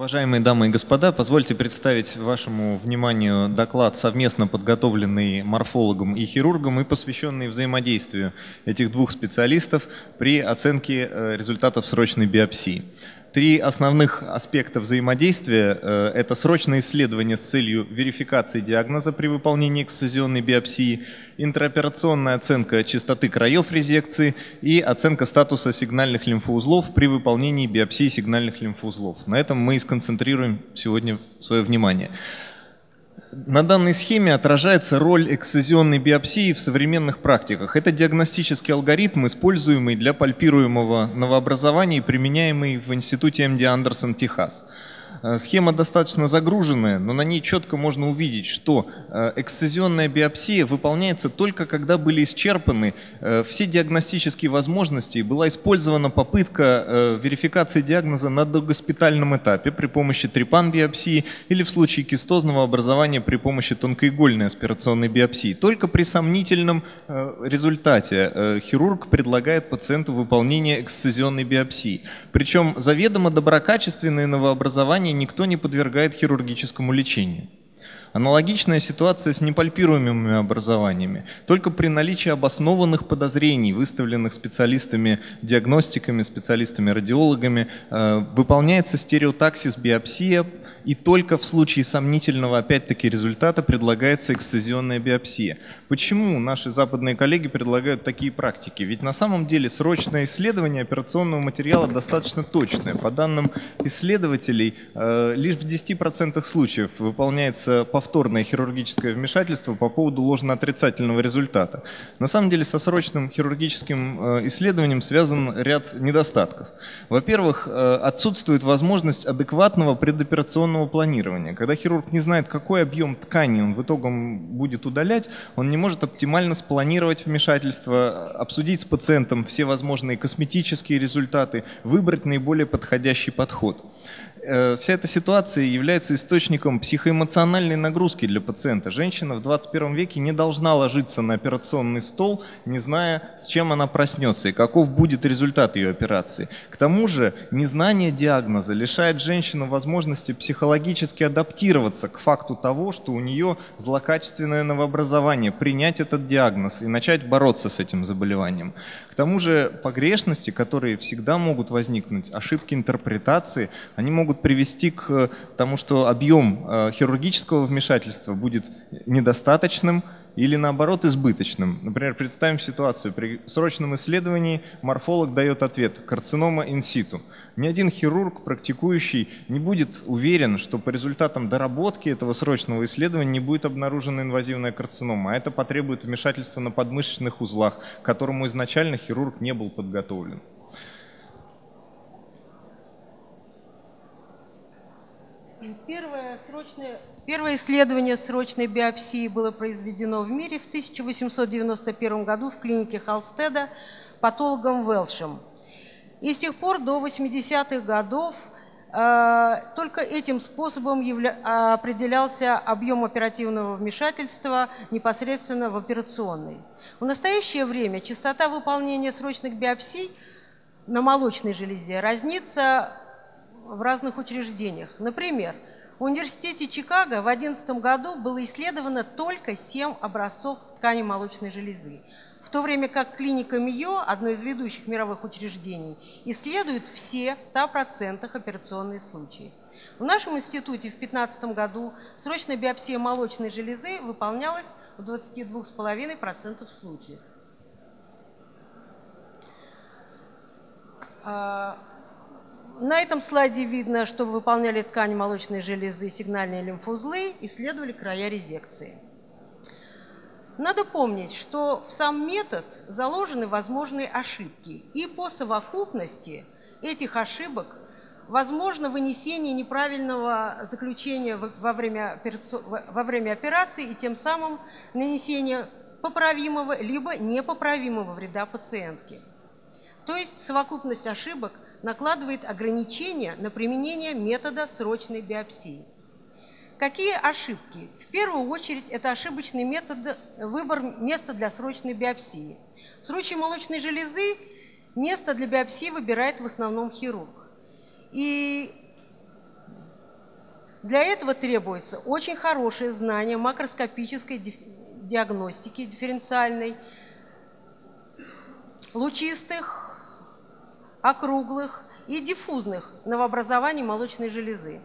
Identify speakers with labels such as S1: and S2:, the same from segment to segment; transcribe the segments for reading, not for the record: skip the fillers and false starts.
S1: Уважаемые дамы и господа, позвольте представить вашему вниманию доклад, совместно подготовленный морфологом и хирургом и посвященный взаимодействию этих двух специалистов при оценке результатов срочной биопсии. Три основных аспекта взаимодействия – это срочное исследование с целью верификации диагноза при выполнении эксцизионной биопсии, интраоперационная оценка частоты краев резекции и оценка статуса сигнальных лимфоузлов при выполнении биопсии сигнальных лимфоузлов. На этом мы и сконцентрируем сегодня свое внимание. На данной схеме отражается роль эксцизионной биопсии в современных практиках. Это диагностический алгоритм, используемый для пальпируемого новообразования и применяемый в институте МД Андерсон, Техас. Схема достаточно загруженная, но на ней четко можно увидеть, что эксцизионная биопсия выполняется только когда были исчерпаны все диагностические возможности и была использована попытка верификации диагноза на догоспитальном этапе при помощи трепан-биопсии или в случае кистозного образования при помощи тонкоигольной аспирационной биопсии. Только при сомнительном результате хирург предлагает пациенту выполнение эксцизионной биопсии. Причем заведомо доброкачественные новообразования никто не подвергает хирургическому лечению. Аналогичная ситуация с непальпируемыми образованиями. Только при наличии обоснованных подозрений, выставленных специалистами-диагностиками, специалистами-радиологами, выполняется стереотаксис биопсия, и только в случае сомнительного, опять-таки, результата предлагается эксцизионная биопсия. Почему наши западные коллеги предлагают такие практики? Ведь на самом деле срочное исследование операционного материала достаточно точное. По данным исследователей, лишь в 10% случаев выполняется повторное хирургическое вмешательство по поводу ложно-отрицательного результата. На самом деле со срочным хирургическим исследованием связан ряд недостатков. Во-первых, отсутствует возможность адекватного предоперационного планирования. Когда хирург не знает, какой объем ткани он в итоге будет удалять, он не может оптимально спланировать вмешательство, обсудить с пациентом все возможные косметические результаты, выбрать наиболее подходящий подход. Вся эта ситуация является источником психоэмоциональной нагрузки для пациента. Женщина в 21 веке не должна ложиться на операционный стол, не зная, с чем она проснется и каков будет результат ее операции. К тому же незнание диагноза лишает женщину возможности психологически адаптироваться к факту того, что у нее злокачественное новообразование, принять этот диагноз и начать бороться с этим заболеванием. К тому же погрешности, которые всегда могут возникнуть, ошибки интерпретации, они могут привести к тому, что объем хирургического вмешательства будет недостаточным или наоборот избыточным. Например, представим ситуацию. При срочном исследовании морфолог дает ответ: карцинома инситу. Ни один хирург, практикующий, не будет уверен, что по результатам доработки этого срочного исследования не будет обнаружена инвазивная карцинома, а это потребует вмешательства на подмышечных узлах, к которому изначально хирург не был подготовлен.
S2: Первое исследование срочной биопсии было произведено в мире в 1891 году в клинике Халстеда патологом Велшем. И с тех пор до 80-х годов только этим способом определялся объем оперативного вмешательства непосредственно в операционной. В настоящее время частота выполнения срочных биопсий на молочной железе разнится в разных учреждениях. Например, в университете Чикаго в 2011 году было исследовано только 7 образцов ткани молочной железы, в то время как клиника Мио, одно из ведущих мировых учреждений, исследует все в 100% операционные случаи. В нашем институте в 2015 году срочная биопсия молочной железы выполнялась в 22,5% случаев. На этом слайде видно, что выполняли ткань молочной железы, сигнальные лимфоузлы, исследовали края резекции. Надо помнить, что в сам метод заложены возможные ошибки, и по совокупности этих ошибок возможно вынесение неправильного заключения во время операции и тем самым нанесение поправимого либо непоправимого вреда пациентке. То есть совокупность ошибок накладывает ограничения на применение метода срочной биопсии. Какие ошибки? В первую очередь это ошибочный выбор места для срочной биопсии. В случае молочной железы место для биопсии выбирает в основном хирург. И Для этого требуется очень хорошее знание макроскопической диагностики дифференциальной, лучистых, округлых и диффузных новообразований молочной железы.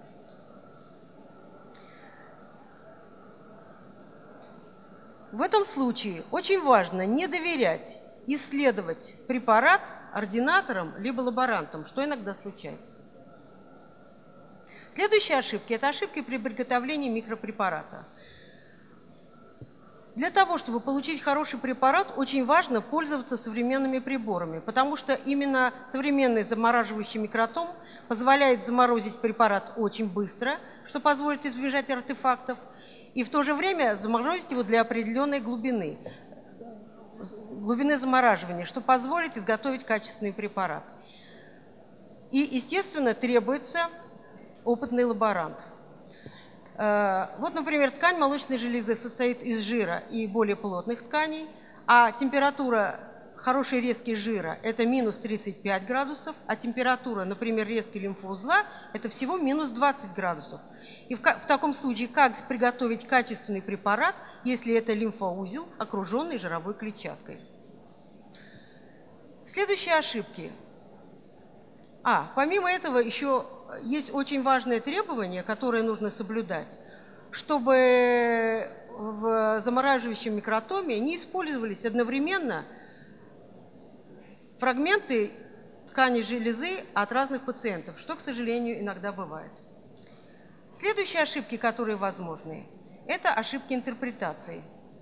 S2: В этом случае очень важно не доверять, исследовать препарат ординаторам либо лаборантам, что иногда случается. Следующие ошибки – это ошибки при приготовлении микропрепарата. Для того, чтобы получить хороший препарат, очень важно пользоваться современными приборами, потому что именно современный замораживающий микротом позволяет заморозить препарат очень быстро, что позволит избежать артефактов, и в то же время заморозить его для определенной глубины замораживания, что позволит изготовить качественный препарат. И, естественно, требуется опытный лаборант. Вот, например, ткань молочной железы состоит из жира и более плотных тканей, а температура хорошей резки жира – это минус 35 градусов, а температура, например, резки лимфоузла – это всего минус 20 градусов. И в таком случае как приготовить качественный препарат, если это лимфоузел, окруженный жировой клетчаткой? Следующие ошибки. Помимо этого еще есть очень важное требование, которое нужно соблюдать, чтобы в замораживающем микротоме не использовались одновременно фрагменты ткани железы от разных пациентов, что, к сожалению, иногда бывает. Следующие ошибки, которые возможны, это ошибки интерпретации.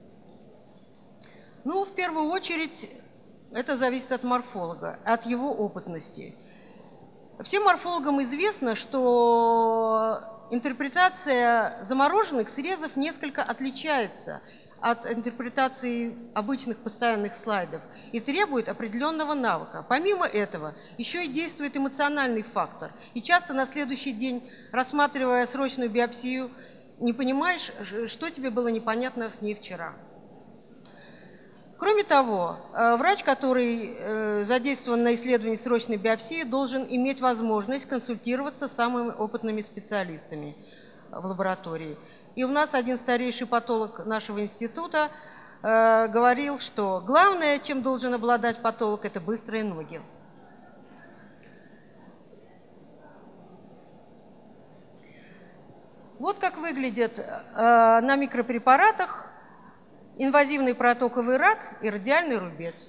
S2: В первую очередь, это зависит от морфолога, от его опытности. Всем морфологам известно, что интерпретация замороженных срезов несколько отличается от интерпретации обычных постоянных слайдов и требует определенного навыка. Помимо этого, еще и действует эмоциональный фактор. И часто на следующий день, рассматривая срочную биопсию, не понимаешь, что тебе было непонятно с ней вчера. Кроме того, врач, который задействован на исследовании срочной биопсии, должен иметь возможность консультироваться с самыми опытными специалистами в лаборатории. И у нас один старейший патолог нашего института говорил, что главное, чем должен обладать патолог, это быстрые ноги. Вот как выглядит на микропрепаратах инвазивный протоковый рак и радиальный рубец.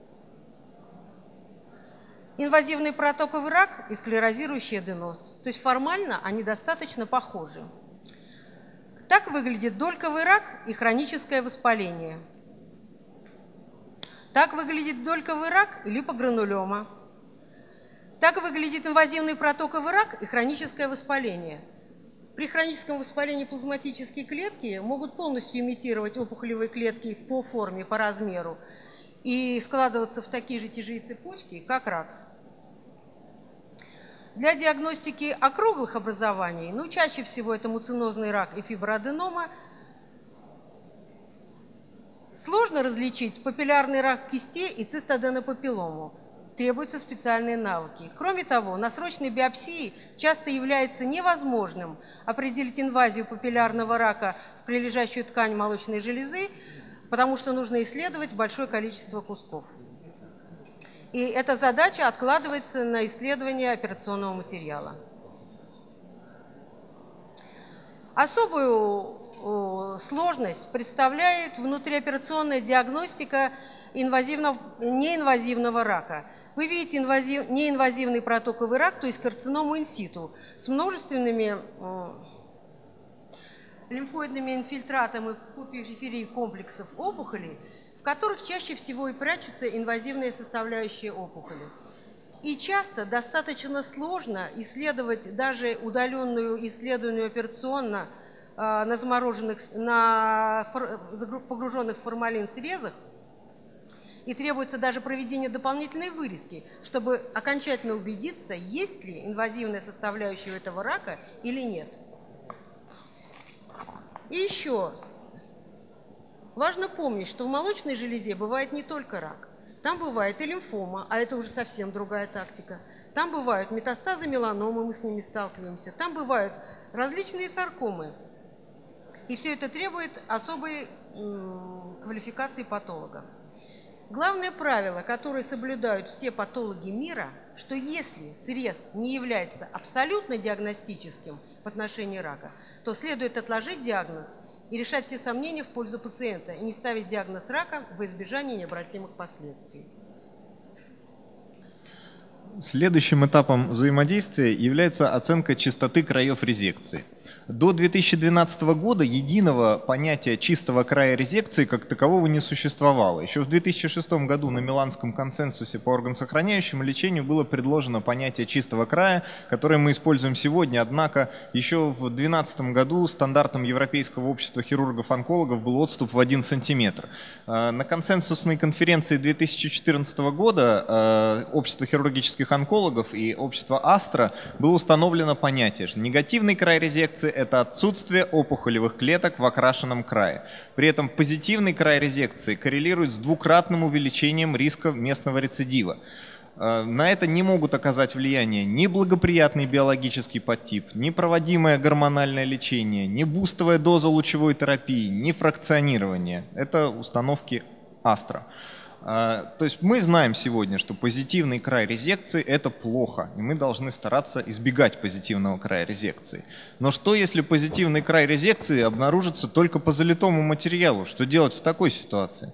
S2: Инвазивный протоковый рак и склерозирующий аденоз. То есть формально они достаточно похожи. Так выглядит дольковый рак и хроническое воспаление. Так выглядит дольковый рак и липогранулема. Так выглядит инвазивный протоковый рак и хроническое воспаление. При хроническом воспалении плазматические клетки могут полностью имитировать опухолевые клетки по форме, по размеру и складываться в такие же тяжелые цепочки, как рак. Для диагностики округлых образований, чаще всего это муцинозный рак и фиброаденома, сложно различить папиллярный рак кисти и цистоденопапиллому. Требуются специальные навыки. Кроме того, на срочной биопсии часто является невозможным определить инвазию папиллярного рака в прилежащую ткань молочной железы, потому что нужно исследовать большое количество кусков. И эта задача откладывается на исследование операционного материала. Особую сложность представляет внутриоперационная диагностика неинвазивного рака. Вы видите неинвазивный протоковый рак, то есть карциному инситу, с множественными лимфоидными инфильтратами по периферии комплексов опухолей, в которых чаще всего и прячутся инвазивные составляющие опухоли. И часто достаточно сложно исследовать даже удаленную исследованную операционно на погруженных в формалин срезах, и требуется даже проведение дополнительной вырезки, чтобы окончательно убедиться, есть ли инвазивная составляющая этого рака или нет. И еще важно помнить, что в молочной железе бывает не только рак. Там бывает и лимфома, а это уже совсем другая тактика. Там бывают метастазы меланомы, мы с ними сталкиваемся. Там бывают различные саркомы. И все это требует особой квалификации патолога. Главное правило, которое соблюдают все патологи мира, что если срез не является абсолютно диагностическим в отношении рака, то следует отложить диагноз и решать все сомнения в пользу пациента, и не ставить диагноз рака во избежание необратимых последствий.
S1: Следующим этапом взаимодействия является оценка частоты краев резекции. До 2012 года единого понятия чистого края резекции как такового не существовало. Еще в 2006 году на Миланском консенсусе по органосохраняющему лечению было предложено понятие чистого края, которое мы используем сегодня. Однако еще в 2012 году стандартом Европейского общества хирургов-онкологов был отступ в 1 сантиметр. На консенсусной конференции 2014 года Общество хирургических онкологов и общество Астра было установлено понятие, что негативный край резекции – это отсутствие опухолевых клеток в окрашенном крае. При этом позитивный край резекции коррелирует с двукратным увеличением риска местного рецидива. На это не могут оказать влияние ни благоприятный биологический подтип, ни проводимое гормональное лечение, ни бустовая доза лучевой терапии, ни фракционирование. Это установки Астра. То есть мы знаем сегодня, что позитивный край резекции – это плохо, и мы должны стараться избегать позитивного края резекции. Но что, если позитивный край резекции обнаружится только по залитому материалу? Что делать в такой ситуации?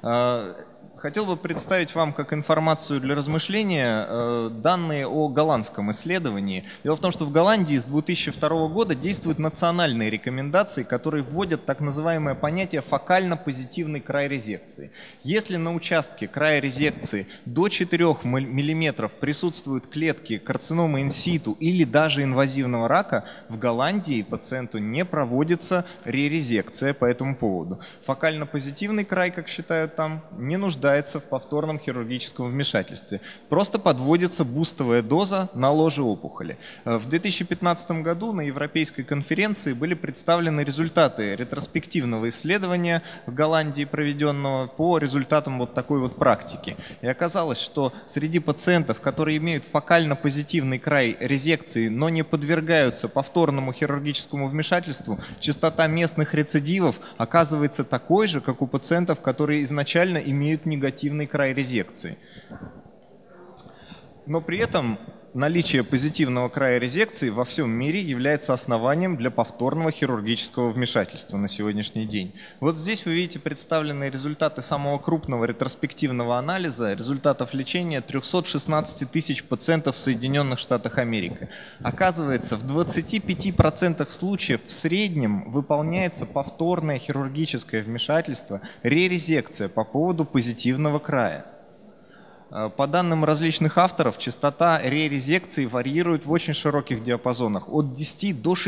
S1: Хотел бы представить вам как информацию для размышления данные о голландском исследовании. Дело в том, что в Голландии с 2002 года действуют национальные рекомендации, которые вводят так называемое понятие фокально-позитивный край резекции. Если на участке края резекции до 4 мм присутствуют клетки карциномы инситу или даже инвазивного рака, в Голландии пациенту не проводится ререзекция по этому поводу. Фокально-позитивный край, как считают там, не нуждается в повторном хирургическом вмешательстве. Просто подводится бустовая доза на ложе опухоли. В 2015 году на Европейской конференции были представлены результаты ретроспективного исследования в Голландии, проведенного по результатам вот такой вот практики. И оказалось, что среди пациентов, которые имеют фокально-позитивный край резекции, но не подвергаются повторному хирургическому вмешательству, частота местных рецидивов оказывается такой же, как у пациентов, которые изначально имеют негативный край резекции. Но при этом наличие позитивного края резекции во всем мире является основанием для повторного хирургического вмешательства на сегодняшний день. Вот здесь вы видите представленные результаты самого крупного ретроспективного анализа результатов лечения 316 тысяч пациентов в Соединенных Штатах Америки. Оказывается, в 25% случаев в среднем выполняется повторное хирургическое вмешательство, ререзекция по поводу позитивного края. По данным различных авторов, частота ререзекции варьирует в очень широких диапазонах, от 10 до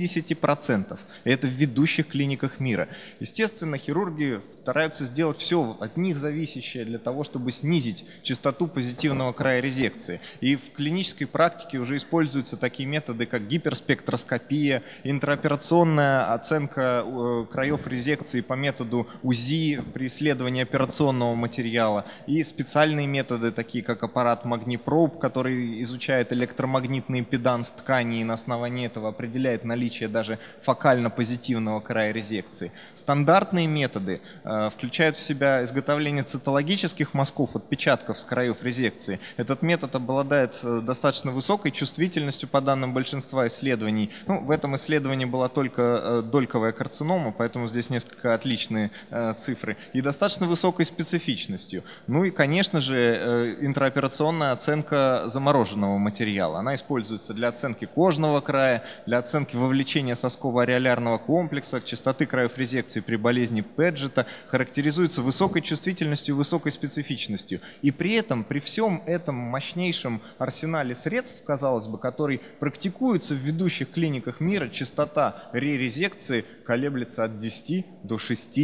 S1: 60%. И это в ведущих клиниках мира. Естественно, хирурги стараются сделать все от них зависящее для того, чтобы снизить частоту позитивного края резекции. И в клинической практике уже используются такие методы, как гиперспектроскопия, интраоперационная оценка краев резекции по методу УЗИ при исследовании операционного материала и специальные методы, такие как аппарат Магнипроб, который изучает электромагнитный импеданс ткани и на основании этого определяет наличие даже фокально-позитивного края резекции. Стандартные методы включают в себя изготовление цитологических мазков, отпечатков с краев резекции. Этот метод обладает достаточно высокой чувствительностью по данным большинства исследований. В этом исследовании была только дольковая карцинома, поэтому здесь несколько отличные цифры. И достаточно высокой специфичностью. Ну и, конечно же, интраоперационная оценка замороженного материала. Она используется для оценки кожного края, для оценки вовлечения сосково-ареолярного комплекса, частоты краев резекции при болезни Педжета, характеризуется высокой чувствительностью и высокой специфичностью. И при этом, при всем этом мощнейшем арсенале средств, казалось бы, который практикуется в ведущих клиниках мира, частота ререзекции колеблется от 10 до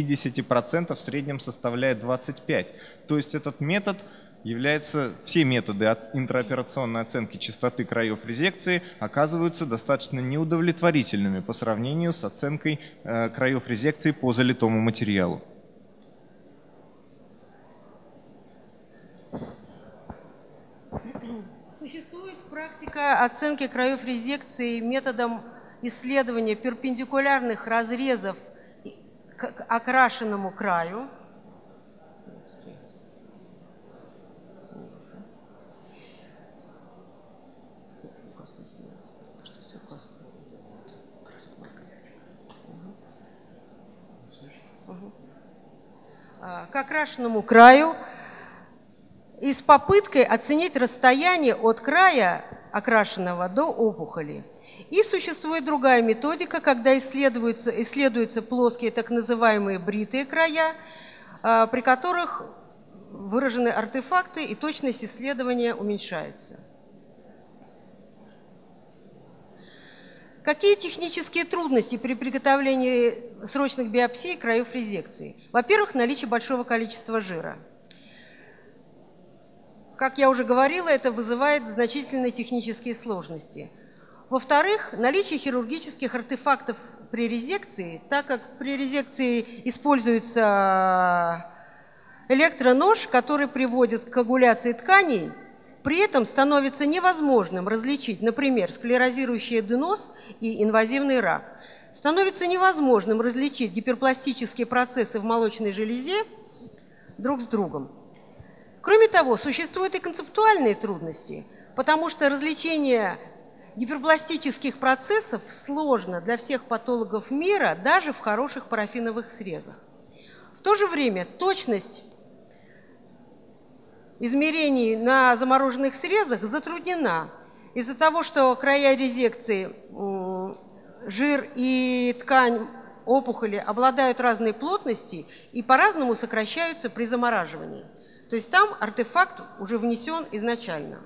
S1: 60%, в среднем составляет 25%. То есть этот метод все методы интраоперационной оценки частоты краев резекции оказываются достаточно неудовлетворительными по сравнению с оценкой краев резекции по залитому материалу.
S2: Практика оценки краев резекции методом исследования перпендикулярных разрезов к окрашенному краю. К окрашенному краю и с попыткой оценить расстояние от края окрашенного до опухоли. И существует другая методика, когда исследуются плоские так называемые бритые края, при которых выражены артефакты и точность исследования уменьшается. Какие технические трудности при приготовлении срочных биопсий краев резекции? Во-первых, наличие большого количества жира. Как я уже говорила, это вызывает значительные технические сложности. Во-вторых, наличие хирургических артефактов при резекции, так как при резекции используется электронож, который приводит к коагуляции тканей, при этом становится невозможным различить, например, склерозирующий аденоз и инвазивный рак. Становится невозможным различить гиперпластические процессы в молочной железе друг с другом. Кроме того, существуют и концептуальные трудности, потому что различение гиперпластических процессов сложно для всех патологов мира, даже в хороших парафиновых срезах. В то же время точность измерений на замороженных срезах затруднена из-за того, что края резекции, жир и ткань опухоли обладают разной плотностью и по-разному сокращаются при замораживании. То есть там артефакт уже внесен изначально.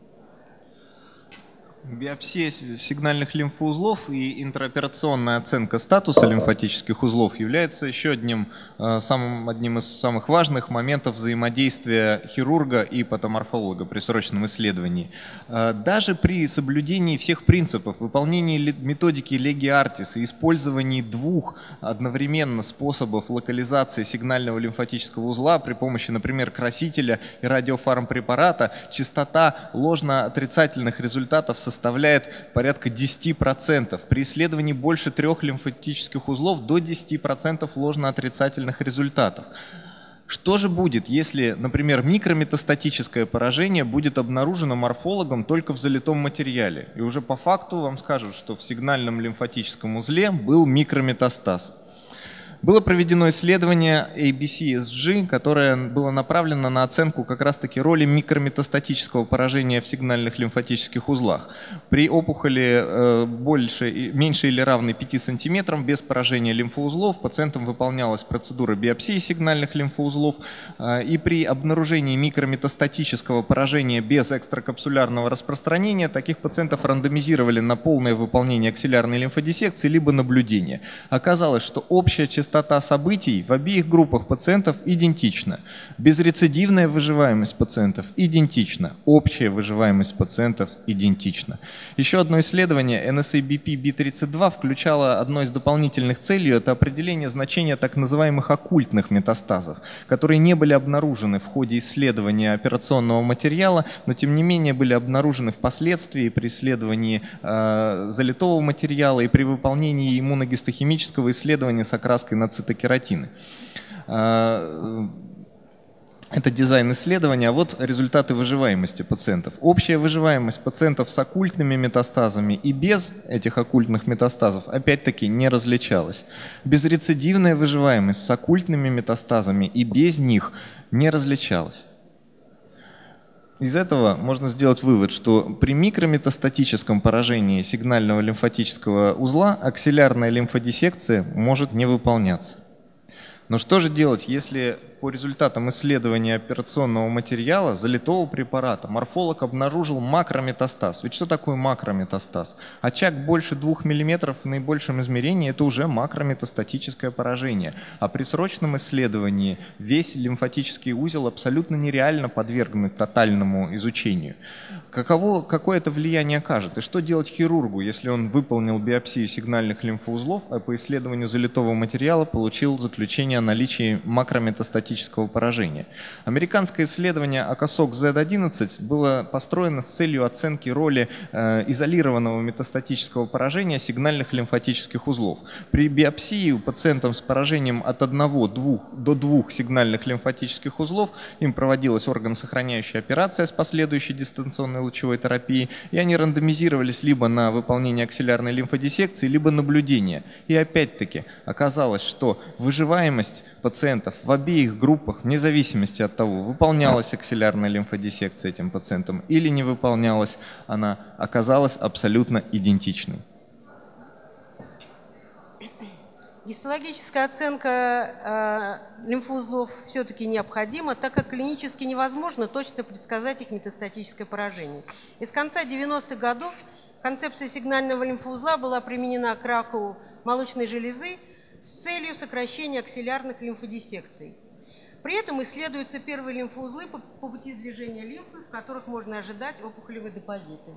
S1: Биопсия сигнальных лимфоузлов и интраоперационная оценка статуса лимфатических узлов является еще одним из самых важных моментов взаимодействия хирурга и патоморфолога при срочном исследовании. Даже при соблюдении всех принципов, выполнении методики Legi Artis и использовании двух одновременно способов локализации сигнального лимфатического узла при помощи, например, красителя и радиофармпрепарата, частота ложно-отрицательных результатов составляет порядка 10%. При исследовании больше 3 лимфатических узлов до 10% ложно-отрицательных результатов. Что же будет, если, например, микрометастатическое поражение будет обнаружено морфологом только в залитом материале? И уже по факту вам скажут, что в сигнальном лимфатическом узле был микрометастаз. Было проведено исследование ABC-SG, которое было направлено на оценку как раз-таки роли микрометастатического поражения в сигнальных лимфатических узлах. При опухоли меньше или равной 5 см без поражения лимфоузлов пациентам выполнялась процедура биопсии сигнальных лимфоузлов, и при обнаружении микрометастатического поражения без экстракапсулярного распространения таких пациентов рандомизировали на полное выполнение аксиллярной лимфодиссекции либо наблюдение. Оказалось, что общая частота событий в обеих группах пациентов идентична. Безрецидивная выживаемость пациентов идентична. Общая выживаемость пациентов идентична. Еще одно исследование NSABP-B32 включало одной из дополнительных целей – это определение значения так называемых оккультных метастазов, которые не были обнаружены в ходе исследования операционного материала, но тем не менее были обнаружены впоследствии при исследовании залитого материала и при выполнении иммуногистохимического исследования с окраской на цитокератины. Это дизайн исследования, а вот результаты выживаемости пациентов. Общая выживаемость пациентов с оккультными метастазами и без этих оккультных метастазов опять-таки не различалась. Безрецидивная выживаемость с оккультными метастазами и без них не различалась. Из этого можно сделать вывод, что при микрометастатическом поражении сигнального лимфатического узла аксиллярная лимфодиссекция может не выполняться. Но что же делать, если по результатам исследования операционного материала залитого препарата морфолог обнаружил макрометастаз? Ведь что такое макрометастаз? Очаг больше 2 мм в наибольшем измерении – это уже макрометастатическое поражение. А при срочном исследовании весь лимфатический узел абсолютно нереально подвергнуть тотальному изучению. Какое это влияние окажет? И что делать хирургу, если он выполнил биопсию сигнальных лимфоузлов, а по исследованию залитого материала получил заключение о наличии макрометастатического метастатического поражения. Американское исследование АКОСОК Z11 было построено с целью оценки роли изолированного метастатического поражения сигнальных лимфатических узлов. При биопсии у пациентов с поражением от 1 до 2 сигнальных лимфатических узлов им проводилась органосохраняющая операция с последующей дистанционной лучевой терапией, и они рандомизировались либо на выполнение аксиллярной лимфодиссекции, либо наблюдение. И опять-таки оказалось, что выживаемость пациентов в обеих группах, вне зависимости от того, выполнялась аксиллярная лимфодиссекция этим пациентам или не выполнялась, она оказалась абсолютно идентичной.
S2: Гистологическая оценка лимфоузлов все-таки необходима, так как клинически невозможно точно предсказать их метастатическое поражение. И с конца 90-х годов концепция сигнального лимфоузла была применена к раку молочной железы с целью сокращения аксиллярных лимфодиссекций. При этом исследуются первые лимфоузлы по пути движения лимфы, в которых можно ожидать опухолевые депозиты.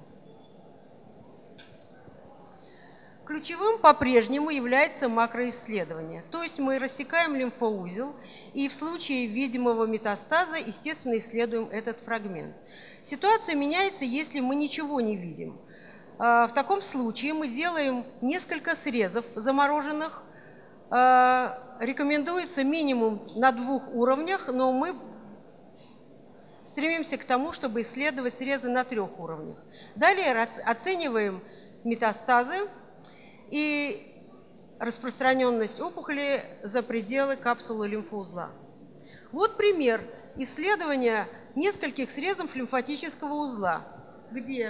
S2: Ключевым по-прежнему является макроисследование, то есть мы рассекаем лимфоузел и в случае видимого метастаза, естественно, исследуем этот фрагмент. Ситуация меняется, если мы ничего не видим. В таком случае мы делаем несколько срезов замороженных, рекомендуется минимум на 2 уровнях, но мы стремимся к тому, чтобы исследовать срезы на 3 уровнях. Далее оцениваем метастазы и распространенность опухоли за пределы капсулы лимфоузла. Вот пример исследования нескольких срезов лимфатического узла, где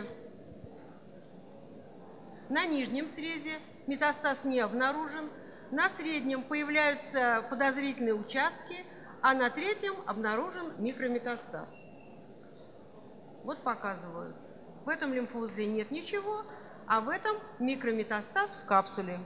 S2: на нижнем срезе метастаз не обнаружен, на среднем появляются подозрительные участки, а на 3-м обнаружен микрометастаз. Вот показываю. В этом лимфоузле нет ничего, а в этом микрометастаз в капсуле.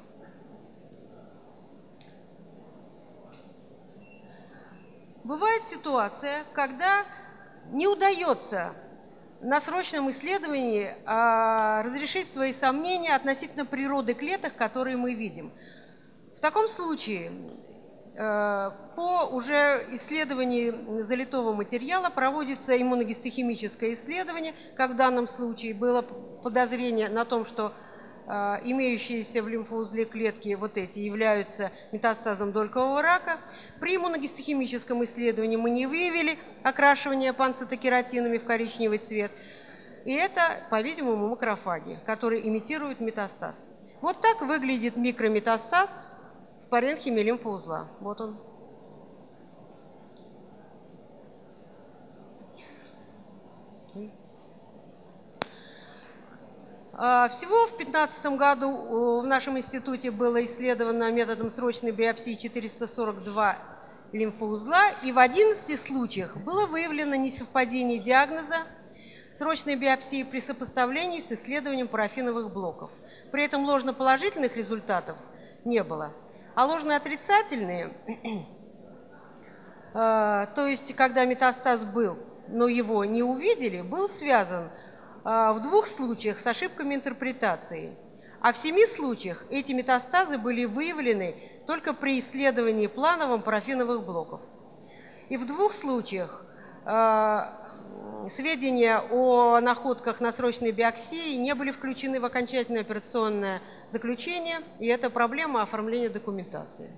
S2: Бывает ситуация, когда не удается на срочном исследовании разрешить свои сомнения относительно природы клеток, которые мы видим. В таком случае по уже исследованию залитого материала проводится иммуногистохимическое исследование, как в данном случае было подозрение на том, что имеющиеся в лимфоузле клетки вот эти являются метастазом долькового рака. При иммуногистохимическом исследовании мы не выявили окрашивание панцитокератинами в коричневый цвет. И это, по-видимому, макрофаги, которые имитируют метастаз. Вот так выглядит микрометастаз в паренхиме лимфоузла. Вот он. Всего в 2015 году в нашем институте было исследовано методом срочной биопсии 442 лимфоузла, и в 11 случаях было выявлено несовпадение диагноза срочной биопсии при сопоставлении с исследованием парафиновых блоков. При этом ложноположительных результатов не было. А ложноотрицательные, то есть когда метастаз был, но его не увидели, был связан в 2 случаях с ошибками интерпретации. А в 7 случаях эти метастазы были выявлены только при исследовании плановым парафиновых блоков. И в 2 случаях сведения о находках на срочной биопсии не были включены в окончательное операционное заключение, и это проблема оформления документации.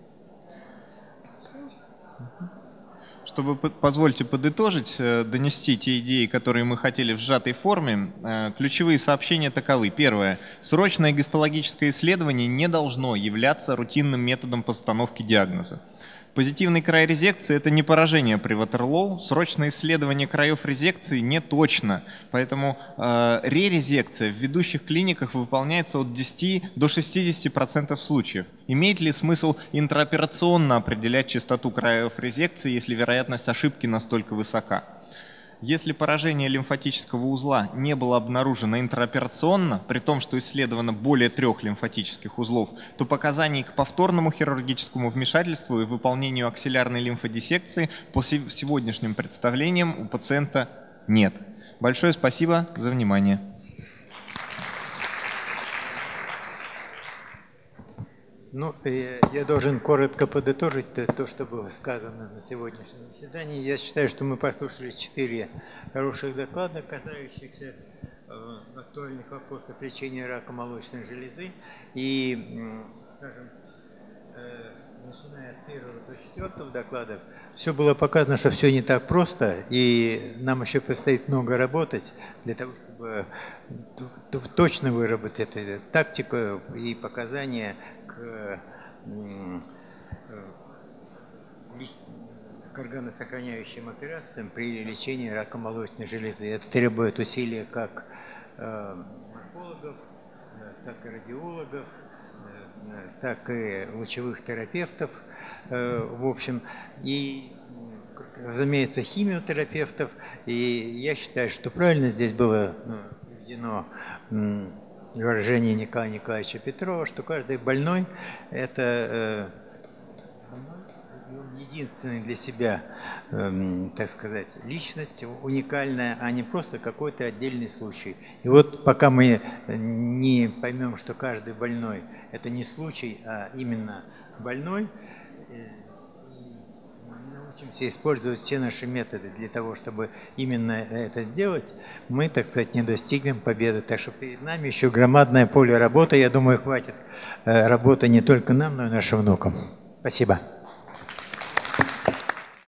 S1: Чтобы, позвольте подытожить, донести те идеи, которые мы хотели в сжатой форме, ключевые сообщения таковы. Первое. Срочное гистологическое исследование не должно являться рутинным методом постановки диагноза. Позитивный край резекции – это не поражение при Ватерлоу. Срочное исследование краев резекции не точно. Поэтому ререзекция в ведущих клиниках выполняется от 10 до 60% случаев. Имеет ли смысл интраоперационно определять частоту краев резекции, если вероятность ошибки настолько высока? Если поражение лимфатического узла не было обнаружено интраоперационно, при том, что исследовано более 3 лимфатических узлов, то показаний к повторному хирургическому вмешательству и выполнению аксиллярной лимфодиссекции по сегодняшним представлениям у пациента нет. Большое спасибо за внимание.
S3: Ну, я должен коротко подытожить то, что было сказано на сегодняшнем заседании. Я считаю, что мы послушали 4 хороших доклада, касающихся актуальных вопросов лечения рака молочной железы. И, скажем, начиная от 1 до 4 докладов, все было показано, что все не так просто, и нам еще предстоит много работать для того, чтобы точно выработать тактику и показания к органосохраняющим операциям при лечении рака молочной железы. Это требует усилий как морфологов, так и радиологов, так и лучевых терапевтов, в общем, и, разумеется, химиотерапевтов. И я считаю, что правильно здесь было введено выражение Николая Николаевича Петрова, что каждый больной – это единственный для себя, так сказать, личность уникальная, а не просто какой-то отдельный случай. И вот пока мы не поймем, что каждый больной – это не случай, а именно больной, и не научимся использовать все наши методы для того, чтобы именно это сделать, мы, так сказать, не достигнем победы. Так что перед нами еще громадное поле работы. Я думаю, хватит работы не только нам, но и нашим внукам. Спасибо.